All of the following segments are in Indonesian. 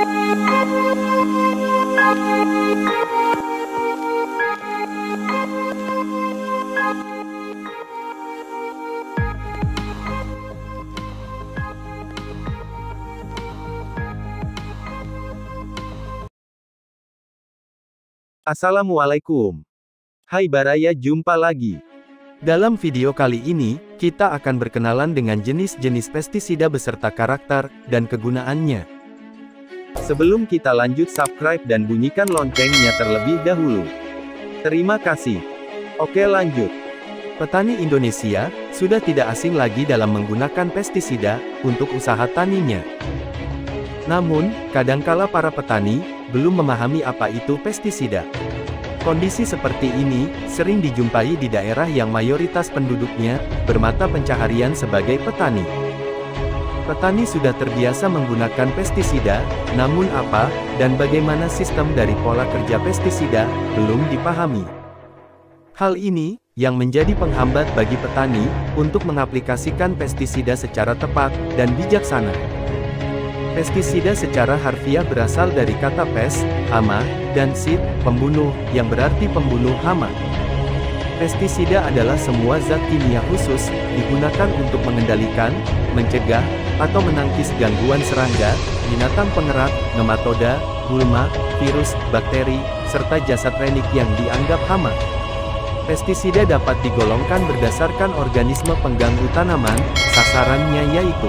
Assalamualaikum. Hai Baraya, jumpa lagi. Dalam video kali ini, kita akan berkenalan dengan jenis-jenis pestisida beserta karakter dan kegunaannya. Sebelum kita lanjut, subscribe dan bunyikan loncengnya terlebih dahulu. Terima kasih. Oke, lanjut. Petani Indonesia sudah tidak asing lagi dalam menggunakan pestisida untuk usaha taninya. Namun, kadangkala para petani belum memahami apa itu pestisida. Kondisi seperti ini sering dijumpai di daerah yang mayoritas penduduknya bermata pencaharian sebagai petani. Petani sudah terbiasa menggunakan pestisida, namun apa dan bagaimana sistem dari pola kerja pestisida belum dipahami. Hal ini yang menjadi penghambat bagi petani untuk mengaplikasikan pestisida secara tepat dan bijaksana. Pestisida secara harfiah berasal dari kata pes, hama, dan sid, pembunuh, yang berarti pembunuh hama. Pestisida adalah semua zat kimia khusus, digunakan untuk mengendalikan, mencegah, atau menangkis gangguan serangga, binatang pengerat, nematoda, gulma, virus, bakteri, serta jasad renik yang dianggap hama. Pestisida dapat digolongkan berdasarkan organisme pengganggu tanaman, sasarannya yaitu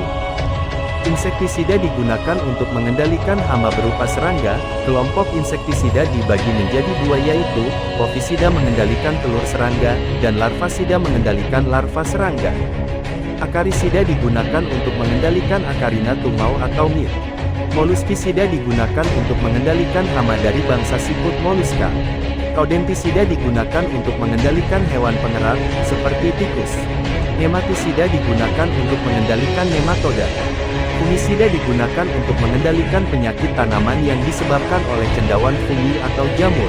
insektisida digunakan untuk mengendalikan hama berupa serangga. Kelompok insektisida dibagi menjadi dua yaitu, ovisida mengendalikan telur serangga, dan larvasida mengendalikan larva serangga. Akarisida digunakan untuk mengendalikan akarina tungau atau mir. Moluskisida digunakan untuk mengendalikan hama dari bangsa siput moluska. Kaudentisida digunakan untuk mengendalikan hewan pengerat, seperti tikus. Nematisida digunakan untuk mengendalikan nematoda. Fungisida digunakan untuk mengendalikan penyakit tanaman yang disebabkan oleh cendawan fungi atau jamur.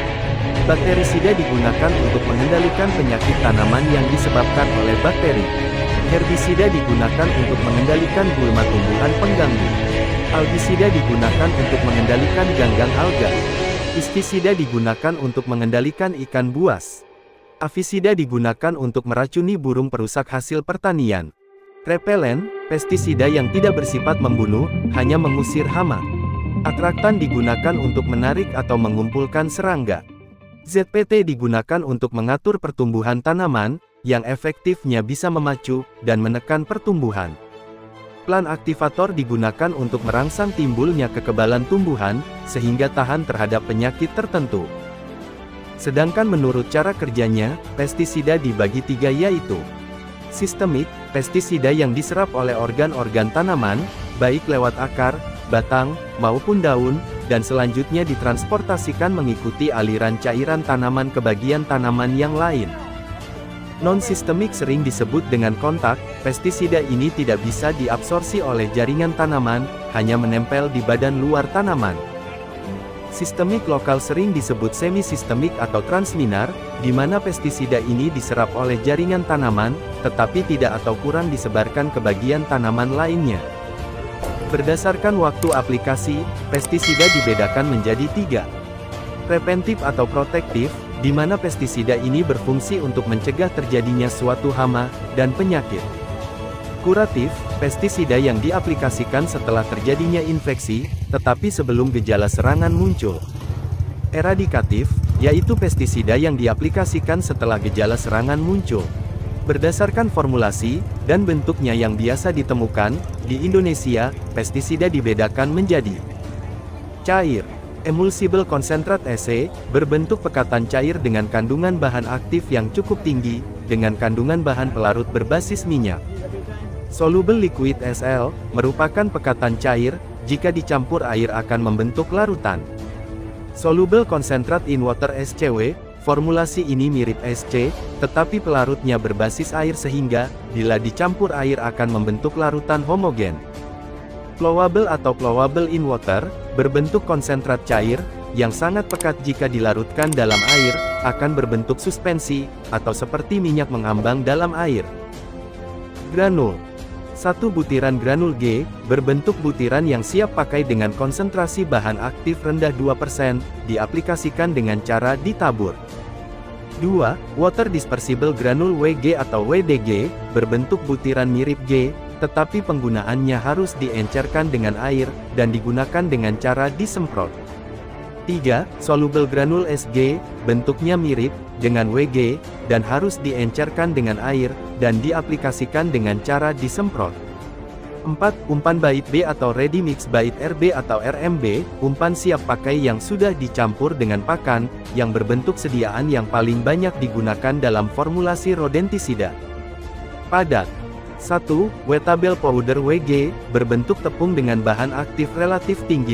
Bakterisida digunakan untuk mengendalikan penyakit tanaman yang disebabkan oleh bakteri. Herbisida digunakan untuk mengendalikan gulma tumbuhan pengganggu. Algisida digunakan untuk mengendalikan ganggang alga. Pestisida digunakan untuk mengendalikan ikan buas. Avisida digunakan untuk meracuni burung perusak hasil pertanian. Repelen, pestisida yang tidak bersifat membunuh, hanya mengusir hama. Atraktan digunakan untuk menarik atau mengumpulkan serangga. ZPT digunakan untuk mengatur pertumbuhan tanaman, yang efektifnya bisa memacu dan menekan pertumbuhan. Plan aktivator digunakan untuk merangsang timbulnya kekebalan tumbuhan, sehingga tahan terhadap penyakit tertentu. Sedangkan menurut cara kerjanya, pestisida dibagi tiga yaitu sistemik, pestisida yang diserap oleh organ-organ tanaman, baik lewat akar, batang, maupun daun, dan selanjutnya ditransportasikan mengikuti aliran cairan tanaman ke bagian tanaman yang lain. Non-sistemik sering disebut dengan kontak, pestisida ini tidak bisa diabsorpsi oleh jaringan tanaman, hanya menempel di badan luar tanaman. Sistemik lokal sering disebut semi-sistemik atau transminar, di mana pestisida ini diserap oleh jaringan tanaman, tetapi tidak atau kurang disebarkan ke bagian tanaman lainnya. Berdasarkan waktu aplikasi, pestisida dibedakan menjadi tiga. Preventif atau protektif, di mana pestisida ini berfungsi untuk mencegah terjadinya suatu hama dan penyakit. Kuratif, pestisida yang diaplikasikan setelah terjadinya infeksi, tetapi sebelum gejala serangan muncul. Eradikatif, yaitu pestisida yang diaplikasikan setelah gejala serangan muncul. Berdasarkan formulasi dan bentuknya yang biasa ditemukan, di Indonesia, pestisida dibedakan menjadi cair, emulsible concentrate EC, berbentuk pekatan cair dengan kandungan bahan aktif yang cukup tinggi, dengan kandungan bahan pelarut berbasis minyak. Soluble liquid SL, merupakan pekatan cair, jika dicampur air akan membentuk larutan. Soluble concentrate in water SCW, formulasi ini mirip SC, tetapi pelarutnya berbasis air sehingga, bila dicampur air akan membentuk larutan homogen. Flowable atau flowable in water, berbentuk konsentrat cair, yang sangat pekat jika dilarutkan dalam air, akan berbentuk suspensi, atau seperti minyak mengambang dalam air. Granul. 1 butiran granul G, berbentuk butiran yang siap pakai dengan konsentrasi bahan aktif rendah 2%, diaplikasikan dengan cara ditabur. 2. Water Dispersible Granule WG atau WDG, berbentuk butiran mirip G, tetapi penggunaannya harus diencerkan dengan air, dan digunakan dengan cara disemprot. 3. Soluble Granule SG, bentuknya mirip dengan WG, dan harus diencerkan dengan air, dan diaplikasikan dengan cara disemprot. 4. Umpan bait B atau Ready Mix Bait RB atau RMB, umpan siap pakai yang sudah dicampur dengan pakan, yang berbentuk sediaan yang paling banyak digunakan dalam formulasi rodentisida. Padat. 1. Wettable Powder WG, berbentuk tepung dengan bahan aktif relatif tinggi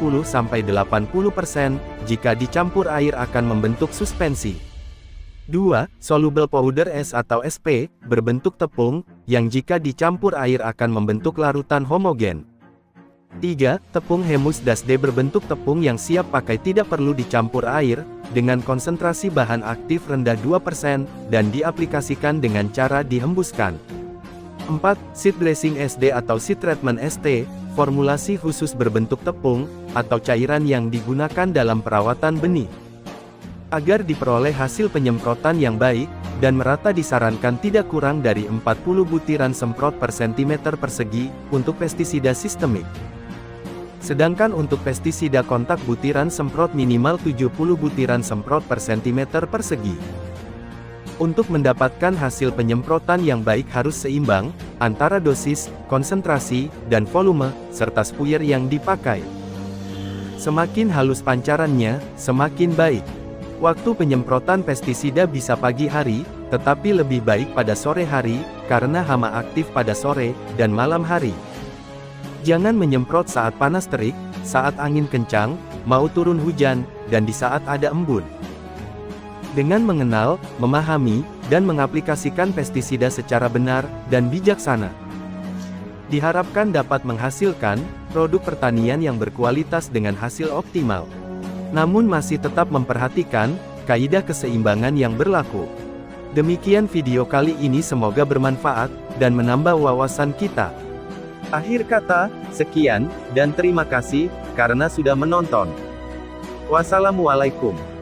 50–80%, jika dicampur air akan membentuk suspensi. 2. Soluble Powder S atau SP, berbentuk tepung, yang jika dicampur air akan membentuk larutan homogen. 3. Tepung Hemus Das D, berbentuk tepung yang siap pakai tidak perlu dicampur air, dengan konsentrasi bahan aktif rendah 2%, dan diaplikasikan dengan cara dihembuskan. 4. Seed Dressing SD atau Seed Treatment ST, formulasi khusus berbentuk tepung, atau cairan yang digunakan dalam perawatan benih. Agar diperoleh hasil penyemprotan yang baik, dan merata disarankan tidak kurang dari 40 butiran semprot per cm persegi, untuk pestisida sistemik. Sedangkan untuk pestisida kontak butiran semprot minimal 70 butiran semprot per cm persegi. Untuk mendapatkan hasil penyemprotan yang baik harus seimbang, antara dosis, konsentrasi, dan volume, serta sprayer yang dipakai. Semakin halus pancarannya, semakin baik. Waktu penyemprotan pestisida bisa pagi hari, tetapi lebih baik pada sore hari, karena hama aktif pada sore, dan malam hari. Jangan menyemprot saat panas terik, saat angin kencang, mau turun hujan, dan di saat ada embun. Dengan mengenal, memahami, dan mengaplikasikan pestisida secara benar, dan bijaksana, diharapkan dapat menghasilkan produk pertanian yang berkualitas dengan hasil optimal. Namun masih tetap memperhatikan kaidah keseimbangan yang berlaku. Demikian video kali ini, semoga bermanfaat, dan menambah wawasan kita. Akhir kata, sekian, dan terima kasih, karena sudah menonton. Wassalamualaikum.